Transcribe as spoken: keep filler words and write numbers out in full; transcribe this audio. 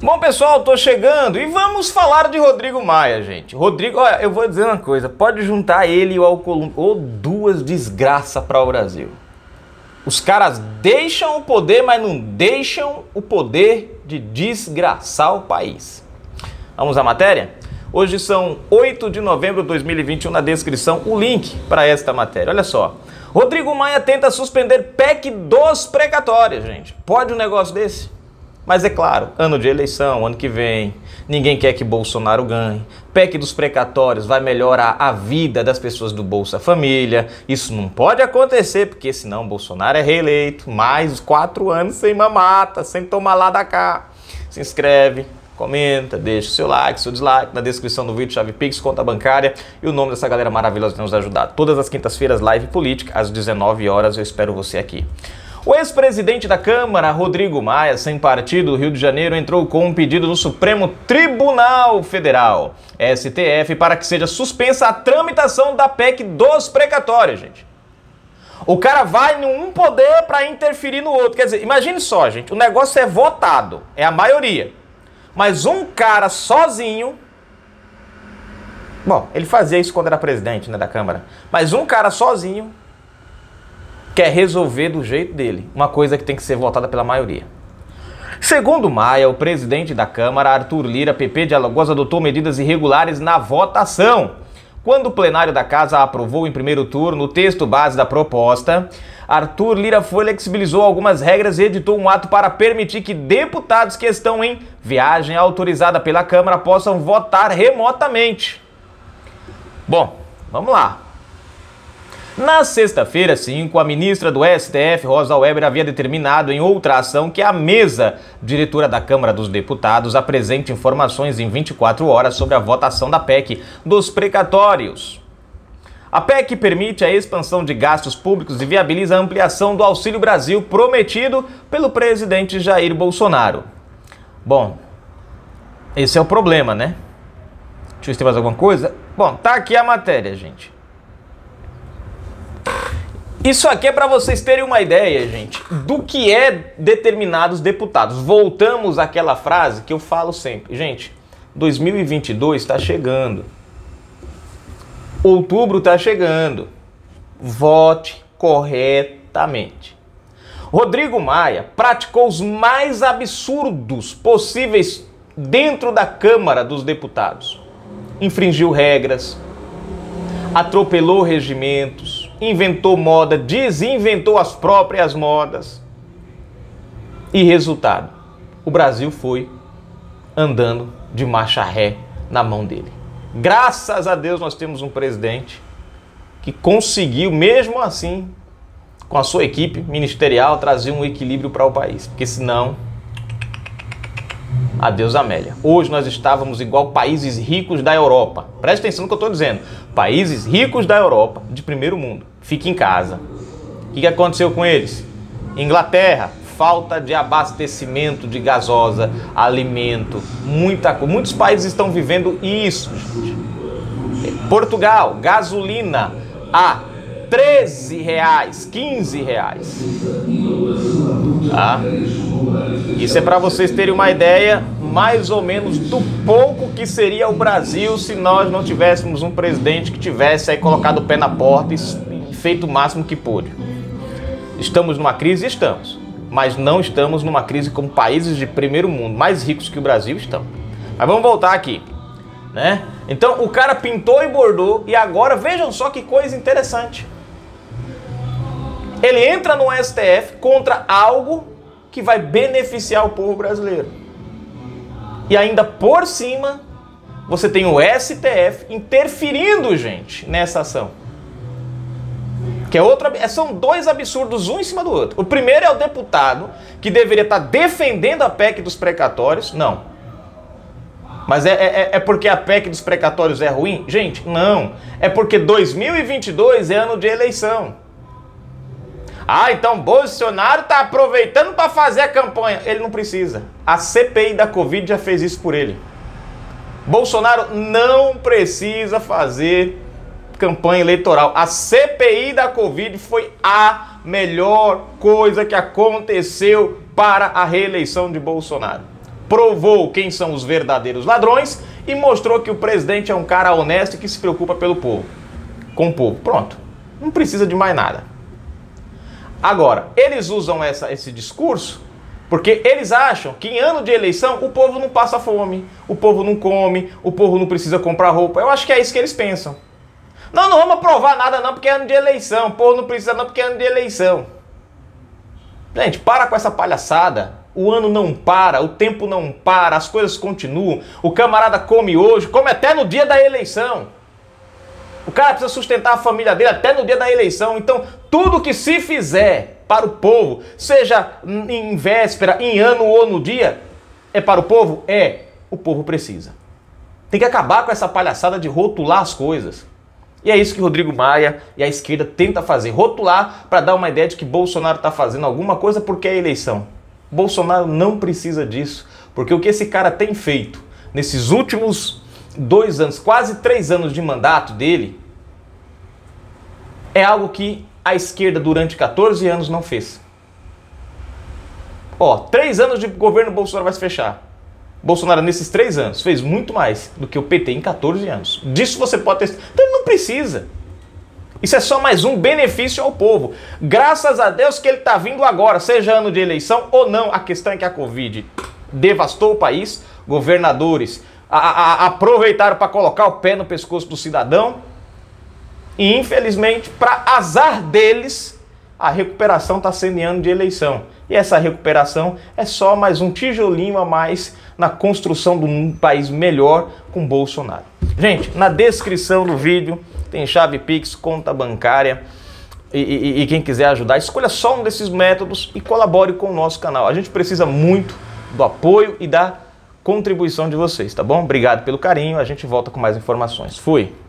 Bom, pessoal, tô chegando e vamos falar de Rodrigo Maia, gente. Rodrigo, olha, eu vou dizer uma coisa, pode juntar ele e o Alcolumbre, ou duas desgraças para o Brasil. Os caras deixam o poder, mas não deixam o poder de desgraçar o país. Vamos à matéria? Hoje são oito de novembro de dois mil e vinte e um, na descrição o link para esta matéria. Olha só, Rodrigo Maia tenta suspender P E C dos precatórios, gente. Pode um negócio desse? Mas é claro, ano de eleição, ano que vem, ninguém quer que Bolsonaro ganhe. P E C dos precatórios vai melhorar a vida das pessoas do Bolsa Família. Isso não pode acontecer, porque senão Bolsonaro é reeleito. Mais quatro anos sem mamata, sem tomar lá da cá. Se inscreve, comenta, deixa o seu like, seu dislike. Na descrição do vídeo, chave Pix, conta bancária e o nome dessa galera maravilhosa que nos ajudar. Todas as quintas-feiras, live política, às dezenove horas. Eu espero você aqui. O ex-presidente da Câmara, Rodrigo Maia, sem partido do Rio de Janeiro, entrou com um pedido no Supremo Tribunal Federal, S T F, para que seja suspensa a tramitação da P E C dos precatórios, gente. O cara vai num poder para interferir no outro. Quer dizer, imagine só, gente, o negócio é votado, é a maioria. Mas um cara sozinho... Bom, ele fazia isso quando era presidente, né, da Câmara. Mas um cara sozinho quer resolver do jeito dele, uma coisa que tem que ser votada pela maioria. Segundo Maia, o presidente da Câmara, Arthur Lira, P P de Alagoas, adotou medidas irregulares na votação. Quando o plenário da casa aprovou em primeiro turno o texto base da proposta, Arthur Lira flexibilizou algumas regras e editou um ato para permitir que deputados que estão em viagem autorizada pela Câmara possam votar remotamente. Bom, vamos lá. Na sexta-feira, cinco, a ministra do S T F, Rosa Weber, havia determinado em outra ação que a mesa diretora da Câmara dos Deputados apresente informações em vinte e quatro horas sobre a votação da P E C dos precatórios. A P E C permite a expansão de gastos públicos e viabiliza a ampliação do Auxílio Brasil prometido pelo presidente Jair Bolsonaro. Bom, esse é o problema, né? Deixa eu ver se tem mais alguma coisa. Bom, tá aqui a matéria, gente. Isso aqui é para vocês terem uma ideia, gente, do que é determinados deputados. Voltamos àquela frase que eu falo sempre. Gente, dois mil e vinte e dois está chegando. Outubro está chegando. Vote corretamente. Rodrigo Maia praticou os mais absurdos possíveis dentro da Câmara dos Deputados. Infringiu regras, atropelou regimentos, inventou moda, desinventou as próprias modas. E resultado, o Brasil foi andando de marcha ré na mão dele. Graças a Deus nós temos um presidente que conseguiu, mesmo assim, com a sua equipe ministerial, trazer um equilíbrio para o país. Porque senão, adeus Amélia. Hoje nós estávamos igual países ricos da Europa. Preste atenção no que eu estou dizendo. Países ricos da Europa, de primeiro mundo. Fique em casa. O que aconteceu com eles? Inglaterra, falta de abastecimento de gasosa, alimento, muita coisa. Muitos países estão vivendo isso, gente. Portugal, gasolina a treze reais, quinze reais. Tá? Isso é para vocês terem uma ideia mais ou menos do pouco que seria o Brasil se nós não tivéssemos um presidente que tivesse aí colocado o pé na porta e feito o máximo que pôde. Estamos numa crise? Estamos. Mas não estamos numa crise como países de primeiro mundo, mais ricos que o Brasil estão. Mas vamos voltar aqui, né? Então o cara pintou e bordou e agora vejam só que coisa interessante. Ele entra no S T F contra algo que vai beneficiar o povo brasileiro. E ainda por cima, você tem o S T F interferindo, gente, nessa ação. Que é outra, são dois absurdos, um em cima do outro. O primeiro é o deputado que deveria estar defendendo a P E C dos precatórios. Não. Mas é, é, é porque a P E C dos precatórios é ruim? Gente, não. É porque dois mil e vinte e dois é ano de eleição. Ah, então Bolsonaro está aproveitando para fazer a campanha. Ele não precisa. A C P I da Covid já fez isso por ele. Bolsonaro não precisa fazer campanha eleitoral. A C P I da Covid foi a melhor coisa que aconteceu para a reeleição de Bolsonaro. provou quem são os verdadeiros ladrões e mostrou que o presidente é um cara honesto e que se preocupa pelo povo, com o povo. Pronto, não precisa de mais nada. Agora, eles usam essa, esse discurso porque eles acham que em ano de eleição o povo não passa fome, o povo não come, o povo não precisa comprar roupa. Eu acho que é isso que eles pensam. Não, não vamos aprovar nada não porque é ano de eleição, o povo não precisa não porque é ano de eleição. Gente, para com essa palhaçada. O ano não para, o tempo não para, as coisas continuam. O camarada come hoje, come até no dia da eleição. O cara precisa sustentar a família dele até no dia da eleição. Então, tudo que se fizer para o povo, seja em véspera, em ano ou no dia, é para o povo? É. O povo precisa. Tem que acabar com essa palhaçada de rotular as coisas. E é isso que Rodrigo Maia e a esquerda tenta fazer. Rotular para dar uma ideia de que Bolsonaro está fazendo alguma coisa porque é eleição. Bolsonaro não precisa disso. Porque o que esse cara tem feito nesses últimos dois anos, quase três anos de mandato dele, é algo que a esquerda durante quatorze anos não fez. Ó, três anos de governo Bolsonaro vai se fechar. Bolsonaro nesses três anos fez muito mais do que o P T em quatorze anos. Disso você pode ter... Então ele não precisa. Isso é só mais um benefício ao povo. Graças a Deus que ele está vindo agora, seja ano de eleição ou não. A questão é que a Covid devastou o país, governadores a, a, a aproveitaram para colocar o pé no pescoço do cidadão e, infelizmente, para azar deles, a recuperação está sendo em ano de eleição. E essa recuperação é só mais um tijolinho a mais na construção de um país melhor com Bolsonaro. Gente, na descrição do vídeo tem chave Pix, conta bancária e, e, e quem quiser ajudar, escolha só um desses métodos e colabore com o nosso canal. A gente precisa muito do apoio e da contribuição de vocês, tá bom? Obrigado pelo carinho, a gente volta com mais informações. Fui!